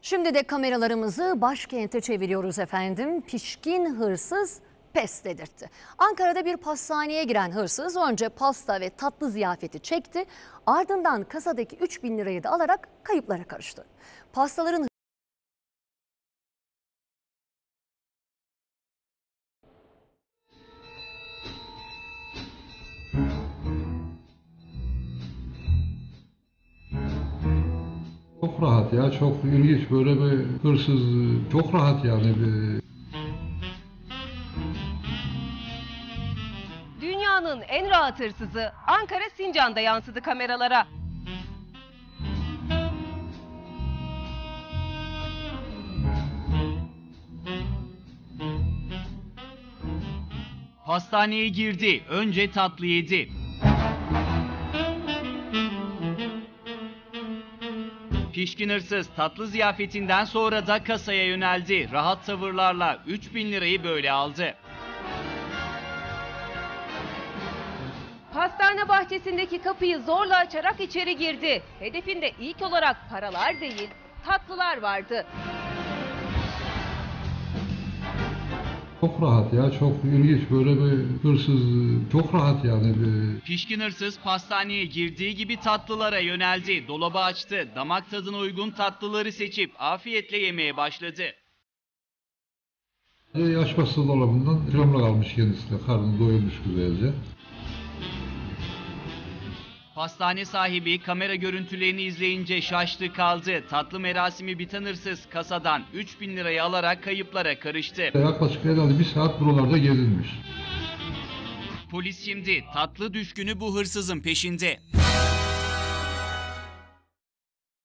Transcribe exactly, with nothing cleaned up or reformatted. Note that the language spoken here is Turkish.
Şimdi de kameralarımızı başkente çeviriyoruz efendim. Pişkin hırsız pes dedirtti. Ankara'da bir pastaneye giren hırsız önce pasta ve tatlı ziyafeti çekti. Ardından kasadaki üç bin lirayı da alarak kayıplara karıştı. Pastaların Çok rahat ya, çok ilginç böyle bir hırsız, çok rahat yani. Bir... Dünyanın en rahat hırsızı Ankara Sincan'da yansıdı kameralara. Pastaneye girdi, önce tatlı yedi. Pişkin hırsız tatlı ziyafetinden sonra da kasaya yöneldi. Rahat tavırlarla üç bin lirayı böyle aldı. Pastane bahçesindeki kapıyı zorla açarak içeri girdi. Hedefinde ilk olarak paralar değil, tatlılar vardı. Çok rahat ya, çok ilginç böyle bir hırsız, çok rahat yani. Bir... Pişkin hırsız pastaneye girdiği gibi tatlılara yöneldi. Dolabı açtı, damak tadına uygun tatlıları seçip afiyetle yemeye başladı. E, açması dolabından camla kalmış kendisi de, karnı doyurmuş güzelce. Pastane sahibi kamera görüntülerini izleyince şaştı kaldı. Tatlı merasimi biten hırsız kasadan üç bin lirayı alarak kayıplara karıştı. Yaklaşık herhalde bir saat buralarda gezilmiş. Polis şimdi tatlı düşkünü bu hırsızın peşinde.